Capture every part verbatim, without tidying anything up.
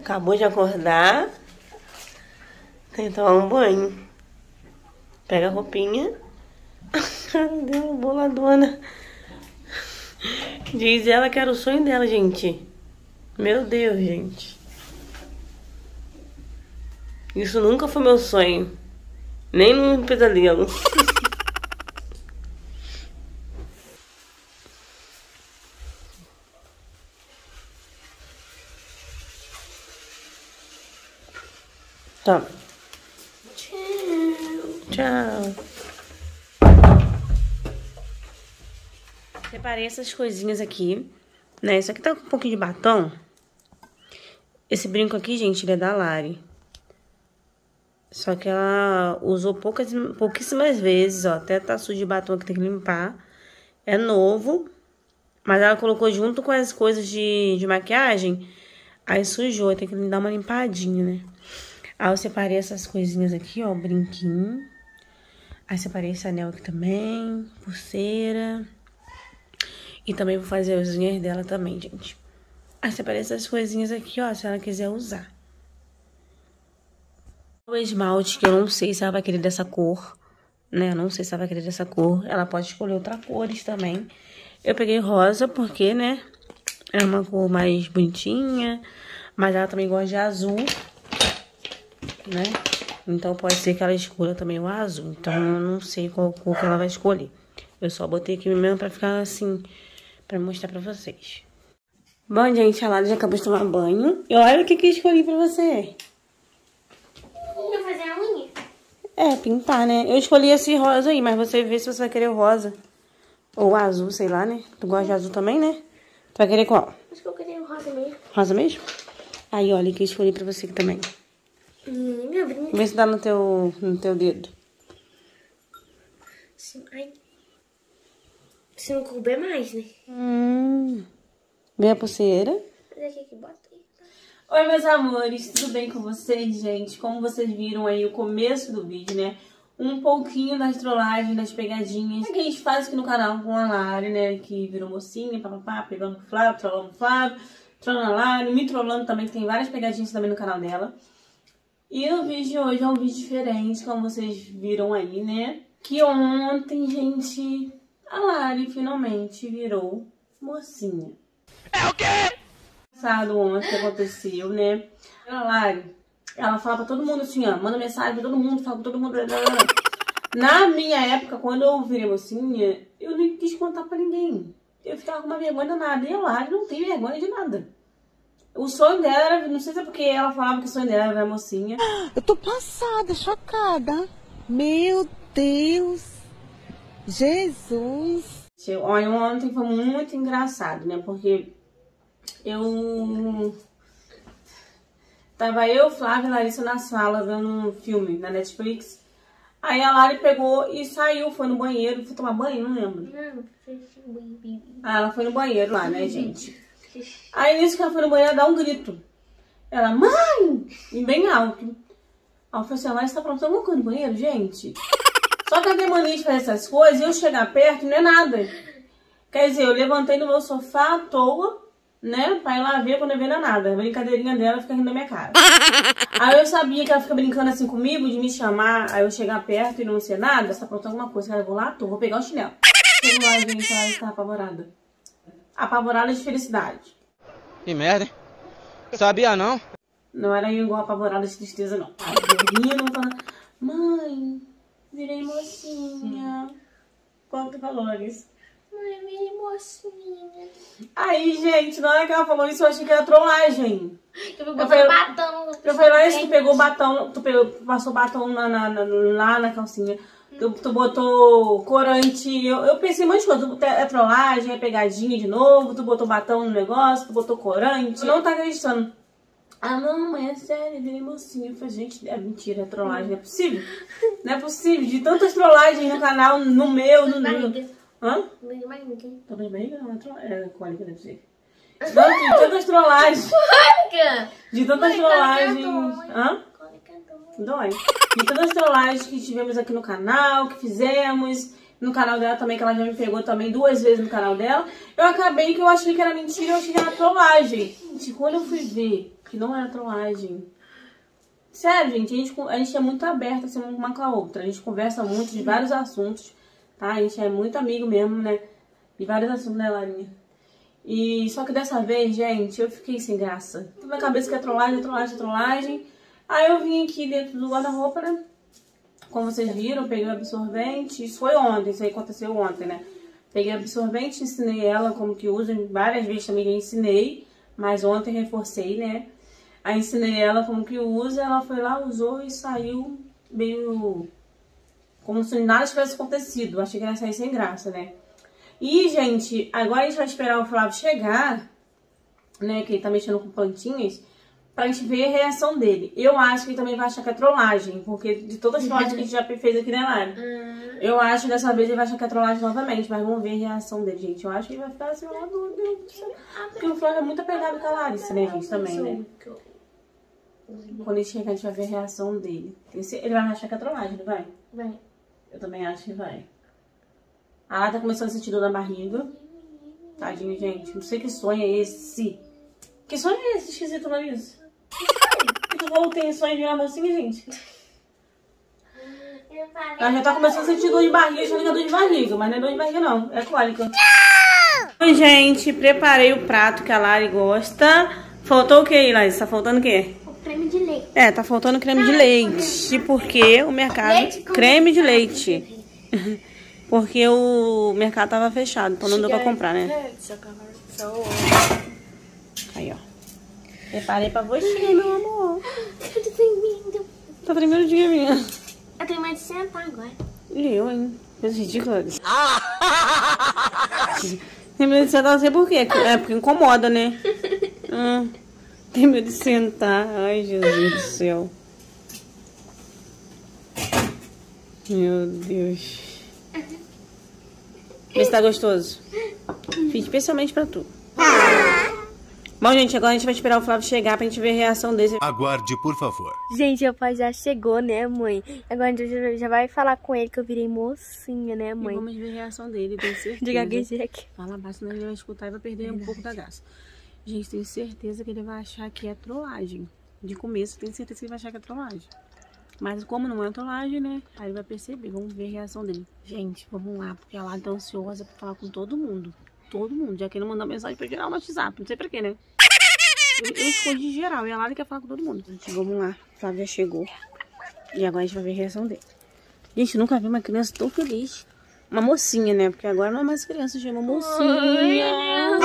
Acabou de acordar. Tem que tomar um banho. Pega a roupinha. Meu Deus, boladona. Diz ela que era o sonho dela, gente. Meu Deus, gente. Isso nunca foi meu sonho. Nem num pesadelo. Toma. Tchau. Tchau. Separei essas coisinhas aqui, né? Isso aqui tá com um pouquinho de batom. Esse brinco aqui, gente, ele é da Lari. Só que ela usou poucas, pouquíssimas vezes, ó. Até tá sujo de batom que tem que limpar. É novo, mas ela colocou junto com as coisas de, de maquiagem. Aí sujou, tem que dar uma limpadinha, né? Aí eu separei essas coisinhas aqui, ó, o brinquinho. Aí separei esse anel aqui também, pulseira. E também vou fazer as unhas dela também, gente. Aí separei essas coisinhas aqui, ó, se ela quiser usar. O esmalte, que eu não sei se ela vai querer dessa cor, né? Eu não sei se ela vai querer dessa cor. Ela pode escolher outras cores também. Eu peguei rosa porque, né, é uma cor mais bonitinha. Mas ela também gosta de azul, né? Então pode ser que ela escolha também o azul. Então eu não sei qual cor que ela vai escolher. Eu só botei aqui mesmo pra ficar assim, pra mostrar pra vocês. Bom, gente, a Lara já acabou de tomar banho. E olha o que que eu escolhi pra você. Vou fazer a unha. É, pintar, né? Eu escolhi esse rosa aí, mas você vê se você vai querer o rosa. Ou azul, sei lá, né? Tu gosta de azul também, né? Tu vai querer qual? Acho que eu queria o rosa mesmo. Rosa mesmo? Aí, olha o que eu escolhi pra você aqui também. Hum, meu brinco. Vê se dá no teu, no teu dedo. Sim, ai. Se não couber mais, né? Hum. Vê a pulseira. Mas aqui que bota aí. Oi, meus amores, tudo bem com vocês, gente? Como vocês viram aí o começo do vídeo, né? Um pouquinho das trollagens, das pegadinhas que a gente faz aqui no canal com a Lari, né? Que virou mocinha, papapá, pegando o Flávio, trollando o Flávio, trollando a Lari, me trollando também, que tem várias pegadinhas também no canal dela. E o vídeo de hoje é um vídeo diferente, como vocês viram aí, né? Que ontem, gente, a Lari finalmente virou mocinha. É o quê? Passado ontem que aconteceu, né? A Lari, ela fala pra todo mundo assim, ó, manda mensagem pra todo mundo, fala pra todo mundo. Blá, blá, blá. Na minha época, quando eu virei mocinha, eu nem quis contar pra ninguém. Eu ficava com uma vergonha danada. E a Lari não tem vergonha de nada. O sonho dela era, não sei se é porque ela falava que o sonho dela era mocinha. Eu tô passada, chocada. Meu Deus. Jesus. Olha, ontem foi muito engraçado, né? Porque eu... Tava eu, Flávia e Larissa na sala vendo um filme na Netflix. Aí a Lari pegou e saiu, foi no banheiro. Foi tomar banho? Não lembro. Não, fez baby. Ah, ela foi no banheiro lá, né, gente? Aí nisso que ela foi no banheiro, ela dá um grito. Ela, mãe! E bem alto. Aí eu falei assim, a Lari, você tá pronto alguma coisa no banheiro, gente? Só que ela tem mania de fazer essas coisas e eu chegar perto não é nada. Quer dizer, eu levantei do meu sofá à toa, né? Pra ir lá ver, quando eu ver não é nada. A brincadeirinha dela fica rindo da minha cara. Aí eu sabia que ela fica brincando assim comigo, de me chamar, aí eu chegar perto e não ser nada. Você tá pronto alguma coisa? Cara, eu vou lá, tô, vou pegar o chinelo. Chego lá, gente, ela está apavorada. Apavorada de felicidade. Que merda, hein? Sabia não? Não era igual apavorada de tristeza, não. Aí eu rindo, falando, mãe, virei mocinha. Quanto valores? Mãe, virei mocinha. Aí, gente, na hora que ela falou isso, eu achei que era trollagem. Eu vou Eu botar falei- batom. Eu falei, Larissa, tu pegou batom, tu pegou, passou batom na, na, na- lá na calcinha. Tu, tu botou corante. Eu, eu pensei um monte de coisa. Tu- É trollagem, é pegadinha de novo. Tu botou batom no negócio, tu botou corante. Tu não tá acreditando. Ah, não, mãe, é sério, virei mocinha. Eu falei, gente, é mentira, é trollagem, não é possível. Não é possível. De tantas trollagens no canal, no meu, no meu. Barriga. Hã? Barriga, barriga. Tá bem barriga? Não, é trollagem. É cólica, deve ser. De tantas, de tantas trollagens. Cólica. De tantas Mãe, trollagens. cólica Hã? Cólica Dói. De todas as trollagens que tivemos aqui no canal, que fizemos, no canal dela também, que ela já me pegou também duas vezes no canal dela, eu acabei que eu achei que era mentira, eu achei que era trollagem. Gente, quando eu fui ver que não era trollagem. Sério, gente, a gente, a gente é muito aberta assim, uma com a outra. A gente conversa muito de vários assuntos, tá? A gente é muito amigo mesmo, né? De vários assuntos, né, Larinha? E só que dessa vez, gente, eu fiquei sem graça. Tudo na cabeça que é trollagem, trollagem, trollagem. Aí eu vim aqui dentro do guarda-roupa, né? Como vocês viram, peguei o absorvente. Isso foi ontem, isso aí aconteceu ontem, né? Peguei o absorvente, ensinei ela como que usa. Várias vezes também já ensinei, mas ontem reforcei, né? Aí ensinei ela como que usa, ela foi lá, usou e saiu meio... como se nada tivesse acontecido. Achei que ela ia sair sem graça, né? E, gente, agora a gente vai esperar o Flávio chegar, né? Que ele tá mexendo com plantinhas, pra gente ver a reação dele. Eu acho que ele também vai achar que é trollagem, porque de todas as trollagens que a gente já fez aqui, né, Lari? Uhum. Eu acho que dessa vez ele vai achar que é trollagem novamente, mas vamos ver a reação dele, gente. Eu acho que ele vai ficar assim, ó, meu Deus do céu. Porque o Flávio é muito apegado com a Larissa, né, gente, também, né? Quando ele chegar, a gente vai ver a reação dele. Ele vai achar que é trollagem, não vai? Vai. Eu também acho que vai. A Lara tá começando a sentir dor na barriga. Tadinho, gente. Não sei que sonho é esse. Que sonho é esse esquisito, Larissa? Que tu falou que tem sonho de virar mocinha, gente? Ela já tá começando a sentir dor de barriga, achando que é dor de barriga. Mas não é dor de barriga, não. É cólica. Oi, gente. Preparei o prato que a Lari gosta. Faltou o que, Larissa? Tá faltando o quê? Creme de leite. É, tá faltando creme de leite. Porque o mercado... Leite com creme de leite. Porque o mercado tava fechado, então não deu pra comprar, né? Aí, ó. Preparei pra você, meu amor. Eu tô tremendo. Tá tremendo de minha. Eu tenho mais de sentar agora. E eu, hein? Coisa ridícula. Tem medo de sentar, não sei por quê. É porque incomoda, né? Hum, tem medo de sentar. Ai, Jesus do céu. Meu Deus. Vê se tá gostoso. Fiz especialmente pra tu. Bom, gente, agora a gente vai esperar o Flávio chegar pra gente ver a reação dele. Aguarde, por favor. Gente, o pai já chegou, né, mãe? Agora a gente já vai falar com ele que eu virei mocinha, né, mãe? E vamos ver a reação dele, tenho certeza. De gaguejei aqui. Fala baixo, senão ele vai escutar e vai perder um pouco da graça. Gente, tenho certeza que ele vai achar que é trollagem. De começo, tenho certeza que ele vai achar que é trollagem. Mas como não é trollagem, né? Aí ele vai perceber. Vamos ver a reação dele. Gente, vamos lá, porque ela tá ansiosa pra falar com todo mundo. Todo mundo. Já que ele não mandou mensagem pra geral no WhatsApp. Não sei pra quê, né? Eu, eu escondi geral. E a Lara quer falar com todo mundo. Gente, vamos lá. A Flávia chegou. E agora a gente vai ver a reação dele. Gente, nunca vi uma criança tão feliz. Uma mocinha, né? Porque agora não é mais criança, já é uma mocinha.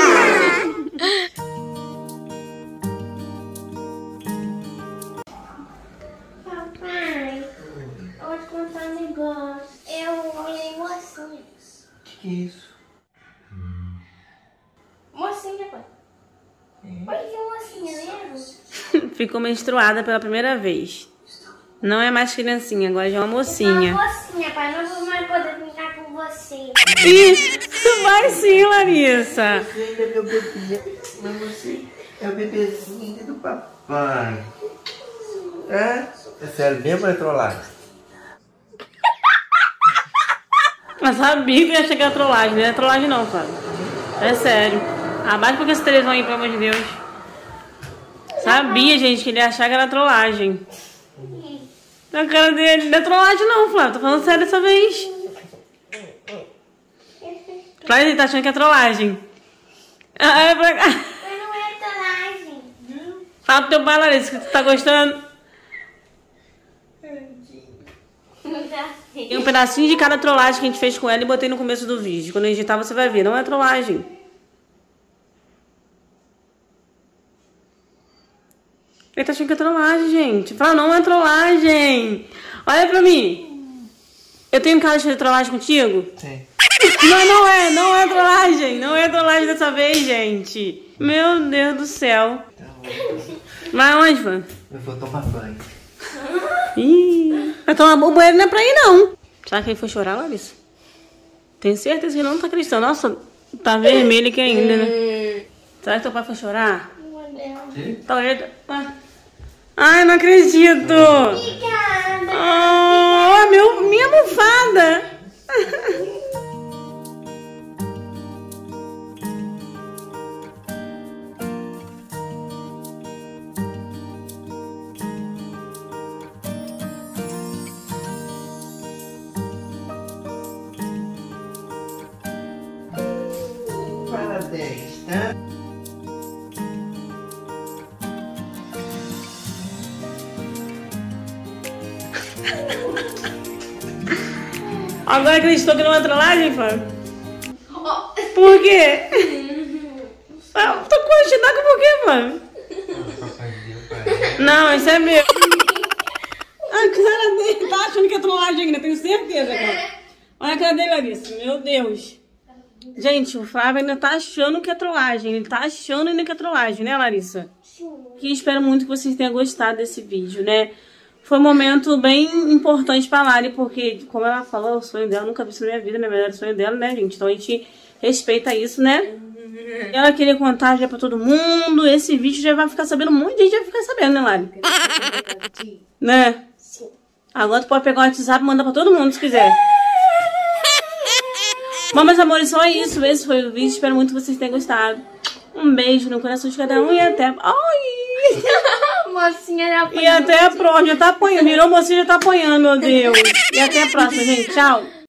Papai, eu vou te contar um negócio. Eu virei mocinha. O que, que é isso? Mocinha, pai. Oi, que mocinha, lembra? Ficou menstruada pela primeira vez. Não é mais criancinha, agora já é uma mocinha. Uma mocinha, pai. Não vou mais poder brincar com você. Isso, vai sim, Larissa. Você ainda é meu bebê, mas você é o bebezinho do papai. É? É sério mesmo ou é trollagem? Eu sabia que ia chegar a trollagem, não é trollagem não, Fábio. É sério. Abaixa porque essa televisão aí, pelo amor de Deus. Sabia, gente, que ele ia achar que era trollagem. Na cara dele, não é trollagem não, Flávio. Tô falando sério dessa vez. Flávio, ele tá achando que é trollagem. Ah, é pra cá. Mas não é trollagem. Fala pro teu pai, Larissa, que tu tá gostando. Tem um pedacinho de cada trollagem que a gente fez com ela e botei no começo do vídeo. Quando eu editar, você vai ver. Não é trollagem. Ele tá achando que é trollagem, gente. Fala, não é trollagem. Olha pra mim. Eu tenho cara de trollagem contigo? Sim. Não, não é. Não é trollagem. Não é trollagem dessa vez, gente. Meu Deus do céu. Vai onde, Fã? Eu vou tomar banho. Ih, vai tomar o banheiro não é pra ir, não. Será que ele foi chorar, Larissa? Tenho certeza que ele não tá acreditando. Nossa, tá vermelho aqui ainda, né? Será que teu pai foi chorar? Sim. Tá olhando. Ai, não acredito. Obrigada. Oh, meu, minha almofada. dez, tá? Agora acreditou que não é trollagem, Fábio? Por quê? Ah, tô consternado por quê, Fábio? Papai deu pra ela. Não, isso é meu. A cara dele tá achando que é trollagem ainda, tenho certeza, cara. Olha a cara dele, Larissa. Meu Deus. Gente, o Flávio ainda tá achando que é trollagem. Ele tá achando ainda que é trollagem, né, Larissa? Sim. Que espero muito que vocês tenham gostado desse vídeo, né? Foi um momento bem importante pra Lari, porque, como ela falou, o sonho dela, nunca vi isso na minha vida, na verdade, o sonho dela, né, gente? Então a gente respeita isso, né? Ela queria contar já pra todo mundo. Esse vídeo já vai ficar sabendo, um monte de gente vai ficar sabendo, né, Lari? Né? Sim. Agora tu pode pegar o WhatsApp e mandar pra todo mundo se quiser. Bom, meus amores, só isso. Esse foi o vídeo. Espero muito que vocês tenham gostado. Um beijo no coração de cada um e até... Ai! Mocinha já E até a próxima. Já tá apanhando. Virou mocinha, já tá apanhando, meu Deus. E até a próxima, gente. Tchau.